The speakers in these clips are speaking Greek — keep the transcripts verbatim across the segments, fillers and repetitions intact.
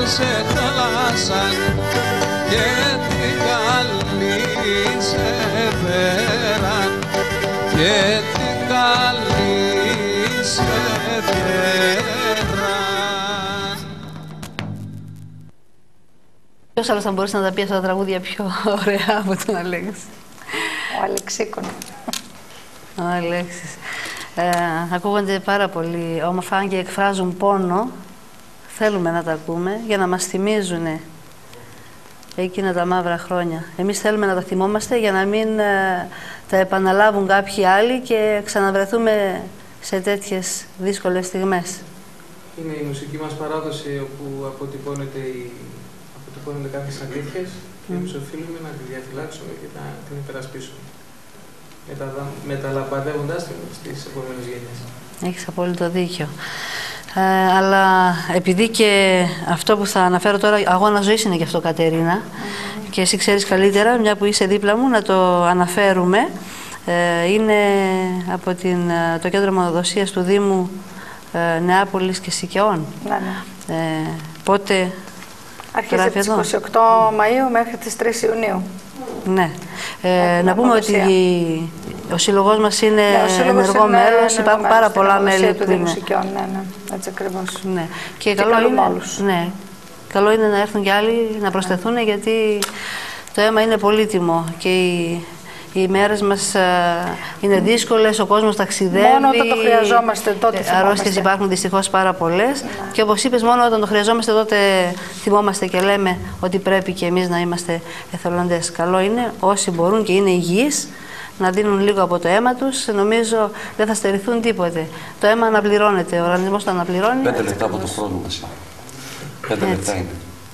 σε χαλάσαν και την καλή σε φέραν και την καλή σε φέραν. Ποιος άλλος θα μπορούσε να τα πει αυτά τα τραγούδια πιο ωραία από τον Αλέξη? Ο Αλεξίκονο. Ο Αλέξης. Ε, ακούγονται πάρα πολύ όμορφα, αν και εκφράζουν πόνο. Θέλουμε να τα ακούμε για να μας θυμίζουν εκείνα τα μαύρα χρόνια. Εμείς θέλουμε να τα θυμόμαστε για να μην ε, τα επαναλάβουν κάποιοι άλλοι και ξαναβρεθούμε σε τέτοιες δύσκολες στιγμές. Είναι η μουσική μας παράδοση όπου αποτυπώνεται η... αποτυπώνονται κάποιες αλήθειες και εμείς οφείλουμε να τη διαφυλάξουμε και να την υπερασπίσουμε, μετα... μεταλαμπαδεύοντας την στις επόμενες γενιές. Έχεις απόλυτο δίκιο. Ε, αλλά επειδή και αυτό που θα αναφέρω τώρα, αγώνα ζωής είναι και αυτό, Κατερίνα, mm. και εσύ ξέρεις καλύτερα, μια που είσαι δίπλα μου, να το αναφέρουμε. Ε, είναι από την, το Κέντρο Μονοδοσίας του Δήμου ε, Νεάπολης και Σικαιών. Ναι, ναι. Ε, πότε αρχίζει από τις είκοσι οκτώ Μαΐου μέχρι τις τρεις Ιουνίου. Ναι. Ε, να πούμε ότι ο σύλλογός μας είναι ναι, ενεργό μέλος, υπάρχουν πάρα πολλά μέλη του Δήμου Σικαιών. Ναι, ναι, έτσι ακριβώς. Ναι. Και, και καλό είναι, όλους. Ναι. Καλό είναι να έρθουν και άλλοι να προσθεθούν, ναι. γιατί το αίμα είναι πολύτιμο και οι, οι μέρες μας α, είναι δύσκολες, ο κόσμος ταξιδεύει. Μόνο όταν το χρειαζόμαστε τότε θυμόμαστε. Αρρώστιες υπάρχουν δυστυχώς πάρα πολλές. Ναι. Και όπως είπες, μόνο όταν το χρειαζόμαστε τότε θυμόμαστε και λέμε ότι πρέπει και εμείς να είμαστε εθελοντές. Καλό είναι όσοι μπορούν και είναι υγιείς να δίνουν λίγο από το αίμα τους. Νομίζω δεν θα στερηθούν τίποτε. Το αίμα αναπληρώνεται, ο οργανισμός το αναπληρώνει. Πέντε λεπτά από το χρόνο μας. Πέντε λεπτά είναι.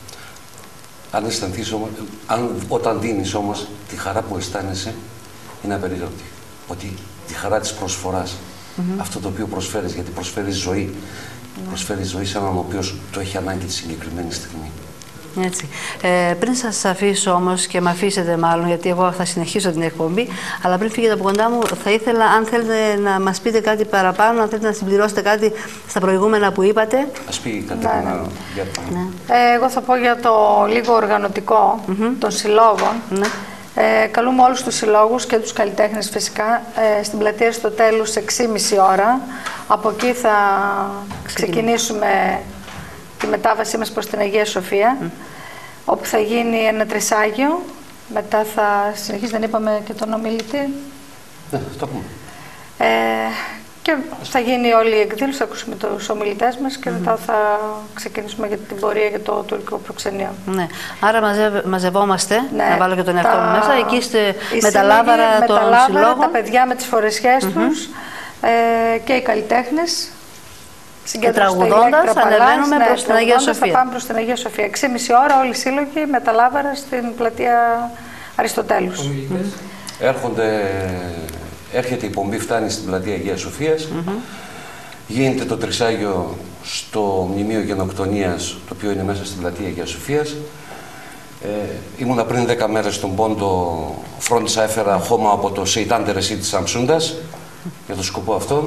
Αν αισθανθείς όμως, αν, όταν δίνεις όμως τη χαρά που αισθάνεσαι, είναι απεριόριστη. Ότι τη χαρά της προσφοράς, mm-hmm. αυτό το οποίο προσφέρεις, γιατί προσφέρεις ζωή, mm-hmm. προσφέρεις ζωή σε έναν ο οποίος το έχει ανάγκη τη συγκεκριμένη στιγμή. Έτσι. Ε, πριν σας αφήσω όμως και με αφήσετε μάλλον, γιατί εγώ θα συνεχίσω την εκπομπή, αλλά πριν φύγετε από κοντά μου, θα ήθελα, αν θέλετε να μας πείτε κάτι παραπάνω, αν θέλετε να συμπληρώσετε κάτι στα προηγούμενα που είπατε. Ας πει κάτι ναι, ναι. για το... ναι. Ε, εγώ θα πω για το λίγο οργανωτικό mm-hmm. των συλλόγων. Ναι. Ε, καλούμε όλους τους συλλόγους και τους καλλιτέχνες φυσικά ε, στην πλατεία Αριστοτέλους έξι και μισή ώρα. Από εκεί θα ξεκινήσουμε τη μετάβασή μας προς την Αγία Σοφία, mm. όπου θα γίνει ένα τρισάγιο. Μετά θα συνεχίσει, δεν είπαμε και τον ομιλητή. Ναι, το πούμε. Ε, και θα γίνει όλη η εκδήλωση, θα ακούσουμε τους ομιλητές μας και mm. μετά θα ξεκινήσουμε για την πορεία για το τουρκικό προξενείο. Ναι. Άρα μαζευ, μαζευόμαστε, ναι. να βάλω και τον εαυτό τα... μου μέσα, εκεί είστε με τα λάβαρα των συλλόγων. Τα παιδιά με τις φορεσιές mm-hmm. τους ε, και οι καλλιτέχνες. Και τραγουδώντας ανεβαίνουμε ναι, προς την Αγία Σοφία. Θα πάμε προς την Αγία Σοφία. έξι και μισή ώρα όλοι οι σύλλογοι με τα λάβαρα στην πλατεία Αριστοτέλους. Mm-hmm. Έρχονται, έρχεται η πομπή, φτάνει στην πλατεία Αγία Σοφίας. Mm-hmm. Γίνεται το τρισάγιο στο μνημείο γενοκτονίας, το οποίο είναι μέσα στην πλατεία Αγία Σοφίας. Ε, ήμουνα πριν δέκα μέρες στον Πόντο, φρόντισα, έφερα χώμα από το Σεϊτάν Τερεσί της Σαμσούντας για το σκοπό αυτό.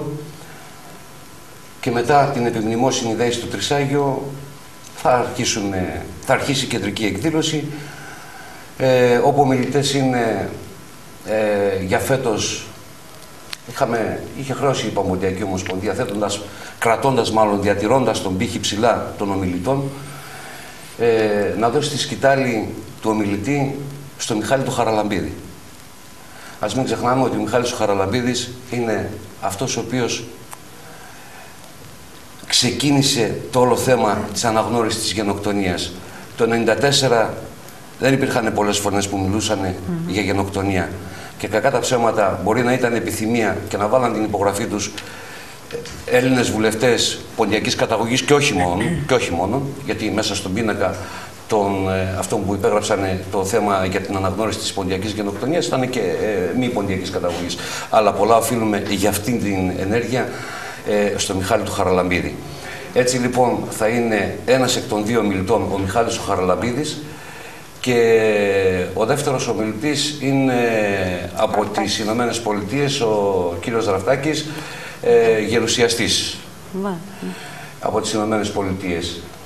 Και μετά την επιμνημόσυνη δέηση του Τρισάγιο θα, αρχίσουμε, θα αρχίσει η κεντρική εκδήλωση, ε, όπου ομιλητές είναι ε, για φέτος, είχαμε, είχε χρεώσει η Παμποντιακή Ομοσπονδία, θέτοντας, κρατώντας μάλλον, διατηρώντας τον πύχη ψηλά των ομιλητών, ε, να δώσει τη σκητάλη του ομιλητή στον Μιχάλη του Χαραλαμπίδη. Ας μην ξεχνάμε ότι ο Μιχάλης ο Χαραλαμπίδης είναι αυτός ο οποίος ξεκίνησε το όλο θέμα της αναγνώρισης της γενοκτονίας. Το ενενήντα τέσσερα δεν υπήρχαν πολλές φωνές που μιλούσαν mm-hmm. για γενοκτονία. Και κακά τα ψέματα μπορεί να ήταν επιθυμία και να βάλαν την υπογραφή τους Έλληνες βουλευτές ποντιακής καταγωγής και όχι μόνο, και όχι μόνο γιατί μέσα στον πίνακα των ε, αυτών που υπέγραψαν το θέμα για την αναγνώριση της ποντιακής γενοκτονίας ήταν και ε, μη ποντιακής καταγωγής. Αλλά πολλά οφείλουμε για αυτήν την ενέργεια ε, στο Μιχάλη του Χαραλαμπίδη. Έτσι λοιπόν θα είναι ένας εκ των δύο ομιλητών ο Μιχάλης ο Χαραλαμπίδης και ο δεύτερος ομιλητής είναι από Ραφτάκης. Τις Ηνωμένες Πολιτείες ο κύριος Ραφτάκης, ε, γερουσιαστής mm. από τις Ηνωμένες Πολιτείες.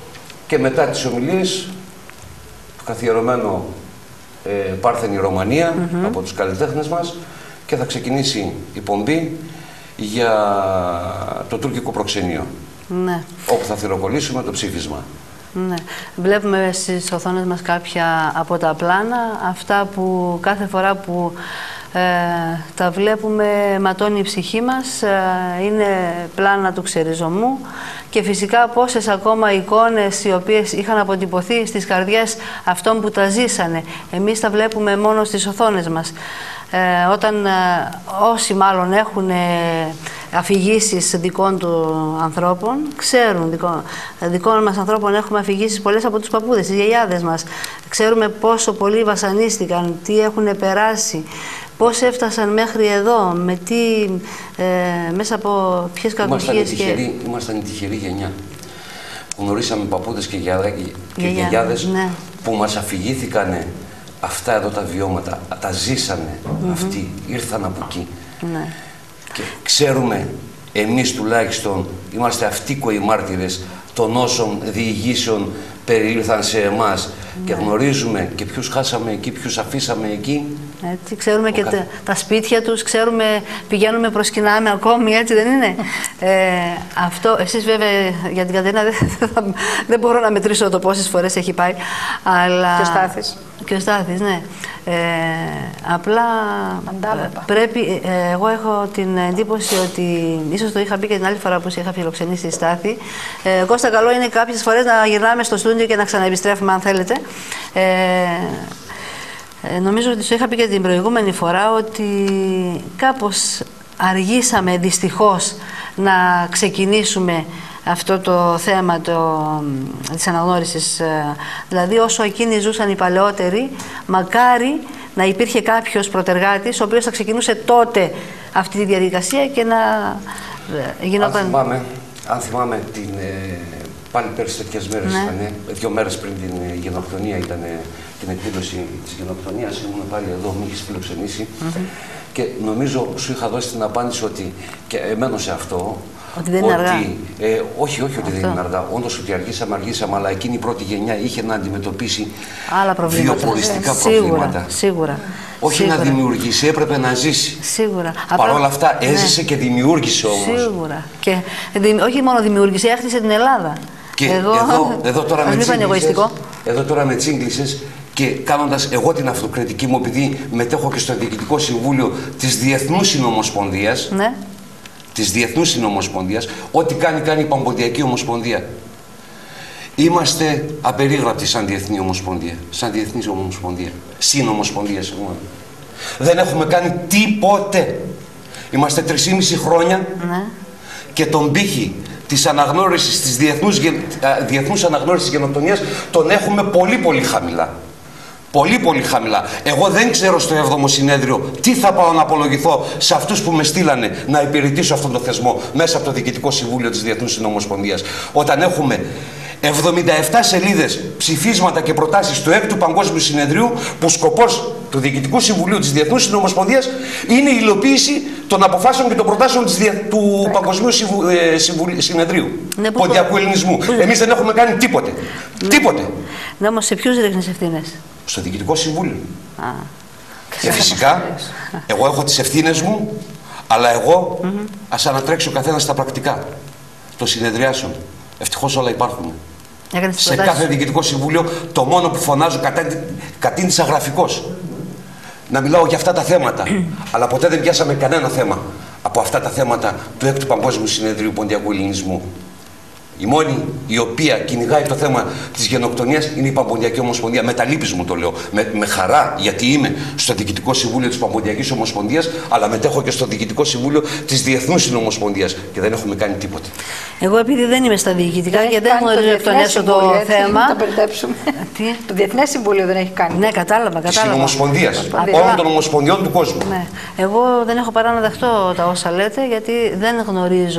και μετά τις ομιλίες το καθιερωμένο ε, Πάρθενη Ρωμανία mm-hmm. από τους καλλιτέχνες μας και θα ξεκινήσει η πομπή για το τουρκικό προξενείο, ναι. όπου θα θυροκολλήσουμε το ψήφισμα. Ναι. Βλέπουμε στις οθόνες μας κάποια από τα πλάνα, αυτά που κάθε φορά που ε, τα βλέπουμε ματώνει η ψυχή μας, ε, είναι πλάνα του ξεριζωμού και φυσικά πόσες ακόμα εικόνες οι οποίες είχαν αποτυπωθεί στις καρδιές αυτών που τα ζήσανε. Εμείς τα βλέπουμε μόνο στις οθόνες μας. Ε, όταν ε, όσοι μάλλον έχουν ε, αφηγήσεις δικών του ανθρώπων, ξέρουν, δικών, δικών μας ανθρώπων έχουμε αφηγήσεις πολλές από τους παππούδες, τις γιαγιάδες μας. Ξέρουμε πόσο πολλοί βασανίστηκαν, τι έχουν περάσει, πώς έφτασαν μέχρι εδώ, με τι, ε, μέσα από ποιες κακουχίες και... Ήμασταν η τυχερή γενιά. Γνωρίσαμε παππούδες και, και γιαγιάδες ναι. που μας αφηγήθηκαν αυτά εδώ τα βιώματα, τα ζήσανε mm-hmm. αυτοί, ήρθαν από εκεί. Ναι. Και ξέρουμε, εμείς τουλάχιστον, είμαστε αυτοίκοοι μάρτυρες των όσων διηγήσεων περιήλθαν σε εμάς ναι. και γνωρίζουμε και ποιους χάσαμε εκεί, ποιους αφήσαμε εκεί. Έτσι, ξέρουμε και τα, τα σπίτια τους, ξέρουμε, πηγαίνουμε, προσκυνάμε ακόμη, έτσι δεν είναι. ε, αυτό, εσείς βέβαια για την Κατερίνα δεν, δεν μπορώ να μετρήσω το πόσες φορές έχει πάει, αλλά... Και ο Στάθης. Και ο Στάθης, ναι. Ε, απλά ε, πρέπει, ε, εγώ έχω την εντύπωση ότι, ίσως το είχα πει και την άλλη φορά που είχα φιλοξενήσει στη Στάθη, ε, Κώστα, καλό είναι κάποιες φορές να γυρνάμε στο στούντιο και να ξαναεπιστρέφουμε αν θέλετε. Ε, Ε, νομίζω ότι σου είχα πει και την προηγούμενη φορά ότι κάπως αργήσαμε δυστυχώς να ξεκινήσουμε αυτό το θέμα το, της αναγνώρισης. Δηλαδή όσο εκείνοι ζούσαν οι παλαιότεροι, μακάρι να υπήρχε κάποιος προτεργάτης ο οποίος θα ξεκινούσε τότε αυτή τη διαδικασία και να γινόταν... Αν θυμάμαι, αν θυμάμαι την, ε, πάλι πέρυσι τέτοιες μέρες ναι. ήταν, δύο μέρες πριν την ε, γενοκτονία ήταν την εκδήλωση της γενοκτονίας, ήμουν πάλι εδώ, με είχες φιλοξενήσει mm-hmm. και νομίζω σου είχα δώσει την απάντηση ότι, και εμένω σε αυτό, ότι δεν είναι ότι, αργά. Ε, όχι, όχι ότι αυτό. δεν είναι αργά. Όντως ότι αργήσαμε, αργήσαμε, αλλά εκείνη η πρώτη γενιά είχε να αντιμετωπίσει άλλα προβλήματα. βιοποριστικά Σίγουρα, προβλήματα. Σίγουρα. Όχι Σίγουρα. να δημιουργήσει, έπρεπε να ζήσει. Σίγουρα. Παρ' όλα αυτά έζησε ναι. και δημιούργησε όμως. Σίγουρα. Και όχι μόνο δημιούργησε, έχτισε την Ελλάδα. Και εγώ, εδώ, εδώ, τώρα με τσίγκλισες, εδώ τώρα με τσίγκλισες και κάνοντας εγώ την αυτοκριτική μου, επειδή μετέχω και στο Διοικητικό Συμβούλιο της Διεθνούς Συνομοσπονδίας, ναι. της Διεθνούς Συνομοσπονδίας, ό,τι κάνει κάνει η Παμποντιακή Ομοσπονδία. Είμαστε απερίγραπτοι σαν Διεθνή Ομοσπονδία, σαν Διεθνή Ομοσπονδία, Συνομοσπονδία, συγγνώμη. Δεν έχουμε κάνει τίποτε. Είμαστε τρεισήμισι χρόνια ναι. και τον πύχη της αναγνώρισης, της διεθνούς, διεθνούς αναγνώρισης γενοκτονίας τον έχουμε πολύ πολύ χαμηλά. Πολύ πολύ χαμηλά. Εγώ δεν ξέρω στο έβδομο συνέδριο τι θα πάω να απολογηθώ σε αυτούς που με στείλανε να υπηρετήσω αυτόν τον θεσμό μέσα από το Διοικητικό Συμβούλιο της Διεθνούς Συνομοσπονδίας. Όταν έχουμε εβδομήντα επτά σελίδες ψηφίσματα και προτάσεις του έκτου Παγκόσμιου Συνεδρίου που σκοπός του Διοικητικού Συμβουλίου της Διεθνούς Συνομοσπονδίας είναι η υλοποίηση των αποφάσεων και των προτάσεων της δια... του ναι. Παγκοσμίου Συμβου... ε, Συμβου... Συνεδρίου ναι, Ποντιακού Ελληνισμού. Εμείς δεν έχουμε κάνει τίποτε. Ναι. Τίποτε. Ναι, όμως σε ποιους ρίχνεις ευθύνες? Στο Διοικητικό Συμβούλιο. Α, και φυσικά, εγώ έχω τις ευθύνες μου, αλλά εγώ mm-hmm. ας ανατρέξει ο καθένας στα πρακτικά των συνεδριάσεων. Ευτυχώς όλα υπάρχουν. Σε κάθε Διοικητικό Συμβούλιο το μόνο που φωνάζω κατήντησα γραφικός. Να μιλάω για αυτά τα θέματα. Αλλά ποτέ δεν πιάσαμε κανένα θέμα από αυτά τα θέματα του έκτου Παγκόσμιου Συνεδρίου Ποντιακού Ελληνισμού. Η μόνη η οποία κυνηγάει το θέμα της γενοκτονίας είναι η Παμποντιακή Ομοσπονδία. Με τα λύπης μου το λέω. Με, με χαρά, γιατί είμαι στο Διοικητικό Συμβούλιο της Παμποντιακής Ομοσπονδίας, αλλά μετέχω και στο Διοικητικό Συμβούλιο της Διεθνούς Συνομοσπονδίας και δεν έχουμε κάνει τίποτα. Εγώ, επειδή δεν είμαι στα διοικητικά και δεν γνωρίζω εκ των έσω το θέμα. Να το μπερδέψουμε. Το Διεθνές Συμβούλιο δεν έχει κάνει. Ναι, κατάλαβα. κατάλαβα. Της Ομοσπονδίας. Όλων των ομοσπονδιών του κόσμου. Ναι. Εγώ δεν έχω παρά να δεχτώ τα όσα λέτε, γιατί δεν γνωρίζω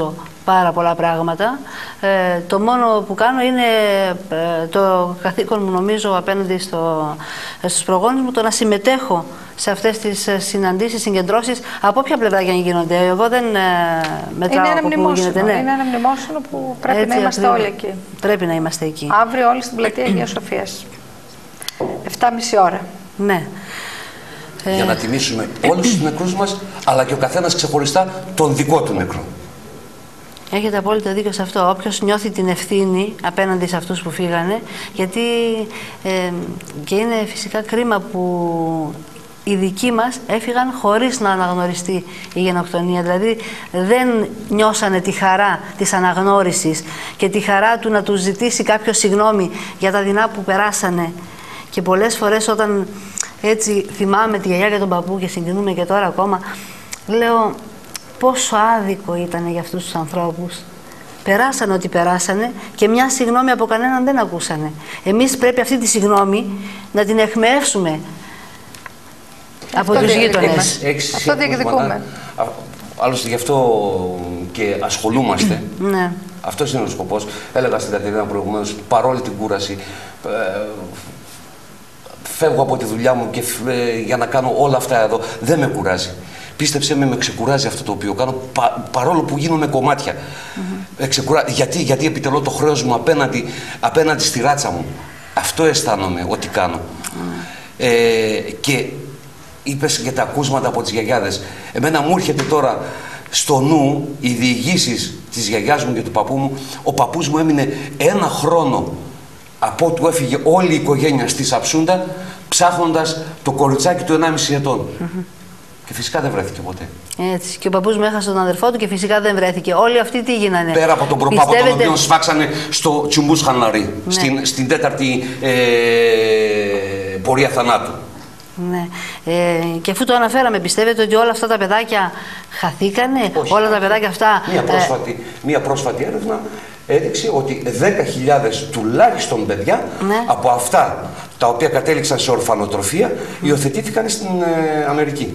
πάρα πολλά πράγματα. Ε, το μόνο που κάνω είναι ε, το καθήκον μου, νομίζω, απέναντι στο, στους προγόνους μου, το να συμμετέχω σε αυτές τις συναντήσεις, συγκεντρώσεις, από όποια πλευρά για να γίνονται. Εγώ δεν ε, μετράω είναι από πού γίνεται. Ναι. Είναι ένα μνημόσυνο που πρέπει Έτσι, να είμαστε ακριβώς. όλοι εκεί. Πρέπει να είμαστε εκεί. Αύριο όλοι στην πλατεία Αγίας Σοφίας. επτά και μισή ώρα. Ναι. Για να τιμήσουμε όλους τους νεκρούς μας, αλλά και ο καθένας ξεχωριστά τον δικό του νεκρό. Έχετε απόλυτο δίκιο σε αυτό. Όποιος νιώθει την ευθύνη απέναντι σε αυτούς που φύγανε, γιατί ε, και είναι φυσικά κρίμα που οι δικοί μας έφυγαν χωρίς να αναγνωριστεί η γενοκτονία. Δηλαδή δεν νιώσανε τη χαρά της αναγνώρισης και τη χαρά του να τους ζητήσει κάποιο συγγνώμη για τα δεινά που περάσανε. Και πολλές φορές όταν έτσι θυμάμαι τη γιαγιά και τον παππού και συγκινούμε και τώρα ακόμα, λέω πόσο άδικο ήταν για αυτούς τους ανθρώπους. Περάσανε ό,τι περάσανε και μια συγγνώμη από κανέναν δεν ακούσανε. Εμείς πρέπει αυτή τη συγγνώμη να την εχμεύσουμε από τους γείτονες. Αυτό διεκδικούμε. Άλλωστε γι' αυτό και ασχολούμαστε. Ναι. Αυτός είναι ο σκοπός. Έλεγα στην Κατερίνα προηγουμένως, παρόλη την κούραση, ε, φεύγω από τη δουλειά μου και ε, για να κάνω όλα αυτά εδώ. Δεν με κουράζει. Πίστεψέ με, με ξεκουράζει αυτό το οποίο κάνω, πα, παρόλο που γίνομαι κομμάτια. Mm-hmm. ξεκουρά... γιατί, γιατί επιτελώ το χρέος μου απέναντι, απέναντι στη ράτσα μου. Αυτό αισθάνομαι ότι κάνω. Mm. Ε, και είπες για τα ακούσματα από τις γιαγιάδες. Εμένα μου έρχεται τώρα στο νου οι διηγήσεις της γιαγιάς μου και του παππού μου. Ο παππούς μου έμεινε ένα χρόνο από όπου έφυγε όλη η οικογένεια στη Σαψούντα, ψάχνοντας το κοριτσάκι του ενάμιση ετών. Mm-hmm. Και φυσικά δεν βρέθηκε ποτέ. Έτσι. Και ο παππούς μου έχασε τον αδερφό του και φυσικά δεν βρέθηκε. Όλοι αυτοί τι γίνανε. Πέρα από τον προπάπο, Πιστεύετε... τον οποίο σφάξανε στο Τσουμπούς Χανλαρί, ναι. στην, στην τέταρτη ε, πορεία θανάτου. Ναι. Ε, και αφού το αναφέραμε, πιστεύετε ότι όλα αυτά τα παιδάκια χαθήκανε? Όχι, όλα τα παιδάκια αυτά. Μία πρόσφατη, ε... μία πρόσφατη έρευνα έδειξε ότι δέκα χιλιάδες τουλάχιστον παιδιά, ναι, από αυτά τα οποία κατέληξαν σε ορφανοτροφία, mm. υιοθετήθηκαν στην ε, Αμερική.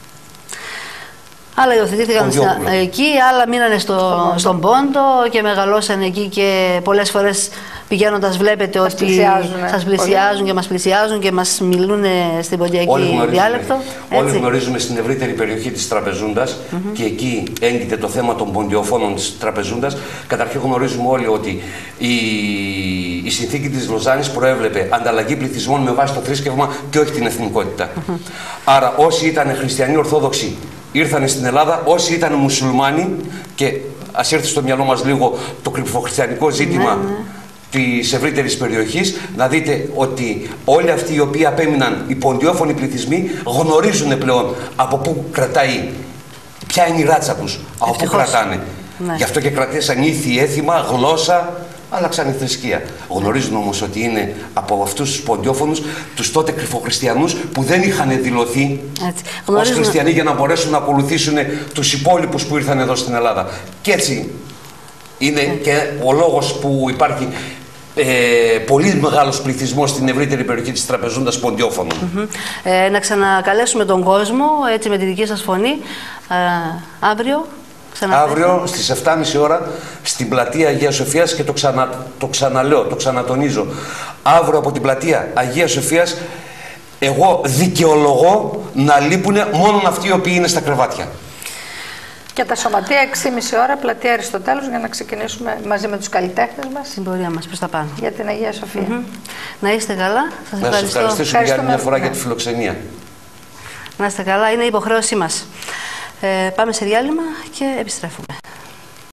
Άλλα υιοθετήθηκαν στην, εκεί, άλλα μείνανε στο, στο στον Πόντο και μεγαλώσαν εκεί και πολλές φορές πηγαίνοντας βλέπετε σας ότι σας πλησιάζουν πολύ. Και μας πλησιάζουν και μας μιλούν στην ποντιακή διάλεκτο. Όλοι γνωρίζουμε στην ευρύτερη περιοχή της Τραπεζούντας mm-hmm. και εκεί έγκυται το θέμα των ποντιοφώνων της Τραπεζούντας. Καταρχήν γνωρίζουμε όλοι ότι η, η συνθήκη της Λοζάνης προέβλεπε ανταλλαγή πληθυσμών με βάση το θρήσκευμα και όχι την εθνικότητα. Mm-hmm. Άρα όσοι ήταν χριστιανοί ορθόδοξοι ήρθαν στην Ελλάδα, όσοι ήταν μουσουλμάνοι, και ας έρθει στο μυαλό μας λίγο το κρυφοχριστιανικό ζήτημα, ναι, ναι, της ευρύτερης περιοχής, να δείτε ότι όλοι αυτοί οι οποίοι απέμειναν οι ποντιόφωνοι πληθυσμοί γνωρίζουν πλέον από πού κρατάει, ποια είναι η ράτσα τους, από πού κρατάνε. Ναι. Γι' αυτό και κρατήσαν ήθη, έθιμα, γλώσσα, άλλαξαν η θρησκεία. Γνωρίζουν όμως ότι είναι από αυτούς τους ποντιόφωνους, τους τότε κρυφοχριστιανούς που δεν είχαν δηλωθεί ως χριστιανοί για να μπορέσουν να ακολουθήσουν τους υπόλοιπους που ήρθαν εδώ στην Ελλάδα. Και έτσι είναι και ο λόγος που υπάρχει ε, πολύ μεγάλος πληθυσμός στην ευρύτερη περιοχή της Τραπεζούντας ποντιόφωνων. Mm-hmm. ε, να ξανακαλέσουμε τον κόσμο, έτσι με τη δική σας φωνή, ε, αύριο. Αύριο στις επτά και μισή ώρα στην πλατεία Αγίας Σοφίας, και το, ξανα, το ξαναλέω, το ξανατονίζω. Αύριο από την πλατεία Αγίας Σοφίας εγώ δικαιολογώ να λείπουν μόνο αυτοί οι οποίοι είναι στα κρεβάτια. Και τα σωματεία έξι και μισή ώρα πλατεία Αριστοτέλους για να ξεκινήσουμε μαζί με τους καλλιτέχνες μας στην πορεία μας προς τα πάνω για την Αγία Σοφία. Mm-hmm. Να είστε καλά. Σας να ευχαριστώ. σας ευχαριστήσω για άλλη μια φορά, ναι, για τη φιλοξενία. Να είστε καλά, είναι η υποχρέωσή μας. Ε, πάμε σε διάλειμμα και επιστρέφουμε.